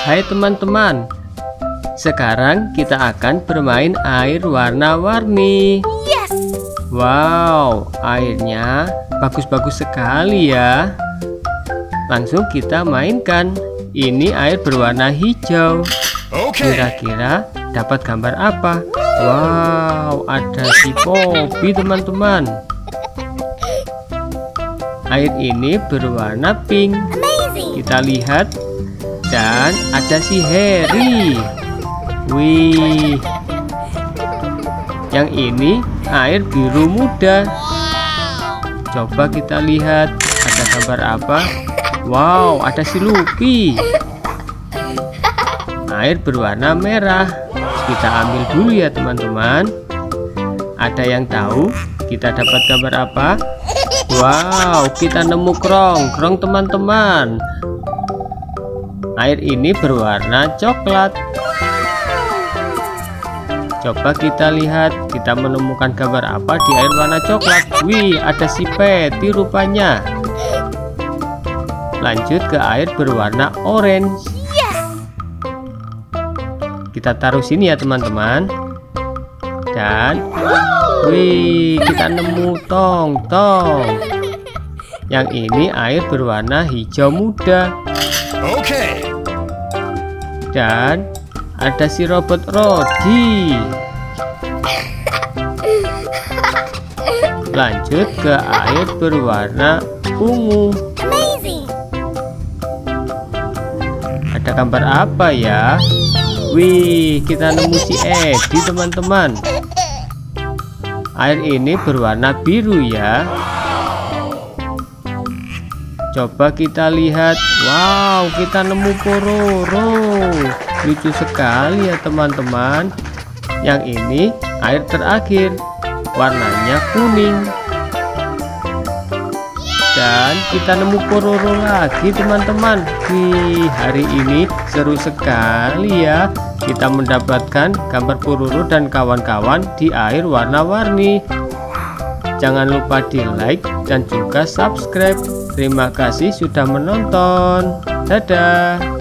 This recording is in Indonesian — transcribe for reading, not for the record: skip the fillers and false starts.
Hai teman-teman, sekarang kita akan bermain air warna-warni. Yes. Wow, airnya bagus-bagus sekali ya. Langsung kita mainkan. Ini air berwarna hijau. Kira-kira dapat gambar apa? Wow, ada si Poppy teman-teman. Air ini berwarna pink. Kita lihat. Dan ada si Harry. Wih, yang ini air biru muda. Coba kita lihat ada gambar apa. Wow, ada si Luffy. Air berwarna merah. Kita ambil dulu ya teman-teman. Ada yang tahu kita dapat gambar apa? Wow, kita nemu Krong teman-teman. Air ini berwarna coklat. Coba kita lihat, kita menemukan gambar apa di air warna coklat. Wih, ada si Patty rupanya. Lanjut ke air berwarna orange. Kita taruh sini ya teman-teman. Dan wih, kita nemu tong. Yang ini air berwarna hijau muda. Dan ada si robot Rodi. Lanjut ke air berwarna ungu. Ada gambar apa ya? Wih, kita nemu si Eddie teman-teman. Air ini berwarna biru ya. Coba kita lihat. Wow, kita nemu Pororo. Lucu sekali ya teman-teman. Yang ini air terakhir, warnanya kuning. Dan kita nemu Pororo lagi teman-teman. Wih, hari ini seru sekali ya. Kita mendapatkan gambar Pororo dan kawan-kawan di air warna-warni. Jangan lupa di like dan juga subscribe. Terima kasih sudah menonton. Dadah.